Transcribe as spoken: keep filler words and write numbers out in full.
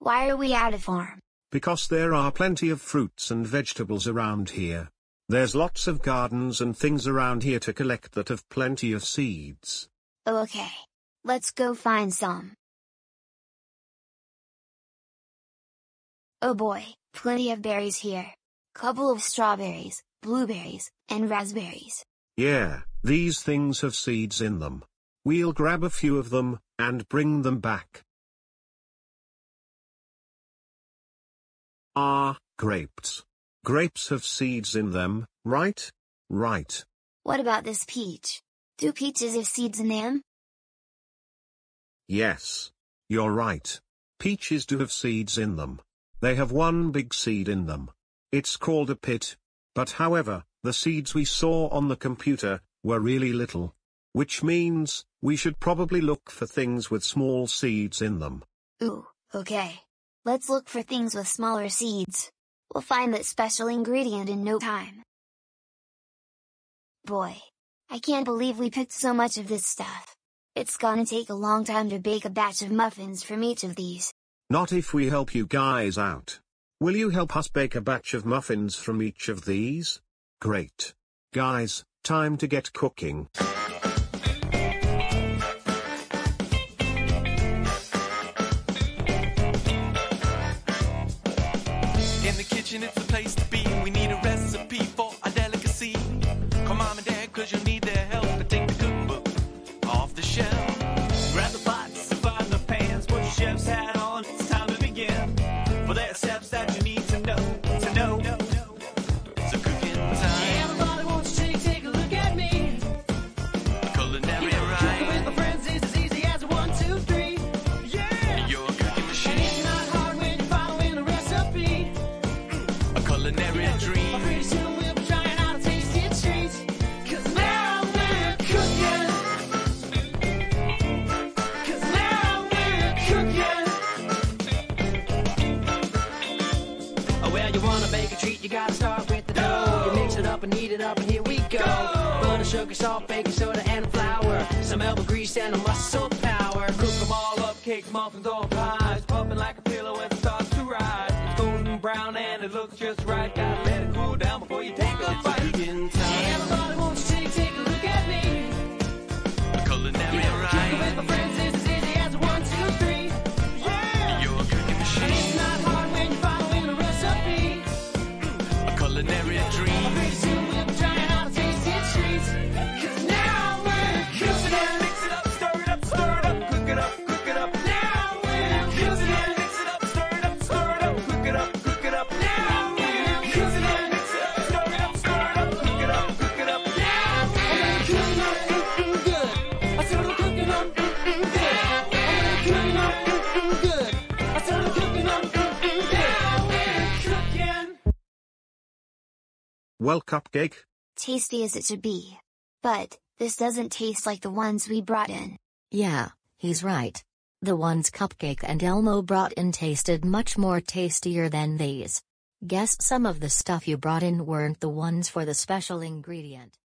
Why are we at a farm? Because there are plenty of fruits and vegetables around here. There's lots of gardens and things around here to collect that have plenty of seeds. Okay. Let's go find some. Oh boy, plenty of berries here. Couple of strawberries, blueberries, and raspberries. Yeah, these things have seeds in them. We'll grab a few of them, and bring them back. Ah, grapes. Grapes have seeds in them, right? Right. What about this peach? Do peaches have seeds in them? Yes. You're right. Peaches do have seeds in them. They have one big seed in them. It's called a pit. But however, the seeds we saw on the computer were really little. Which means, we should probably look for things with small seeds in them. Ooh, okay. Let's look for things with smaller seeds. We'll find that special ingredient in no time. Boy. I can't believe we picked so much of this stuff. It's gonna take a long time to bake a batch of muffins from each of these. Not if we help you guys out. Will you help us bake a batch of muffins from each of these? Great. Guys, time to get cooking. In the kitchen, it's the place to be. We need a recipe for a delicacy. Call mom and dad, cause you'll need their help to take the cookbook off the shelf. Grab the pots, find the pans, put your chef's hat on. It's time to begin. For there are steps that you need to know, to know. So cooking time. Everybody wants to take, take a look at me. Culinary yeah, right. Cooking with my friends is as easy as a one, two, three. Yeah. You're a cooking machine. And it's not hard when you're following a recipe. A culinary yeah. dream. Pretty soon we'll be trying out a tasty treats. Cause now we're cooking. Cause now we're cooking. Oh, well, you wanna make a treat, you gotta start with the dough. You mix it up and heat it up, and here we go. Butter, sugar, salt, baking soda, and flour. Some elbow grease and a muscle power. Cook them all up, cakes, muffins, or pies. Puffing like a pillow as it starts to rise. It's golden brown and it looks just right. Gotta let it cool down before you take a bite. Cooking time. Everybody wants to take, take a look at me. A culinary yeah, right. Cooking with my friends is as easy as a one, two, three. Yeah. You're a cooking machine. And it's not hard when you're following a recipe. A culinary dream. Pretty soon we'll be trying out a tasty treats. Cause now we're cooking. Mix it up, stir it up, stir it up, cook it up, cook it up. Now we're cooking. Mix it up, stir it up, stir it up, cook it up, cook it up. Now we're cooking. Mix it up, stir it up, stir it up, cook it up, cook it up. Now we're cooking up, mm-mm, good. I said we're cooking up, mm-mm, good. I'm cooking up, mm-mm, good. I said we're cooking up, mm-mm, good. Now we're cooking. Well, Cupcake, Tasty as it should be. But, this doesn't taste like the ones we brought in. Yeah, he's right. The ones Cupcake and Elmo brought in tasted much more tastier than these. Guess some of the stuff you brought in weren't the ones for the special ingredient.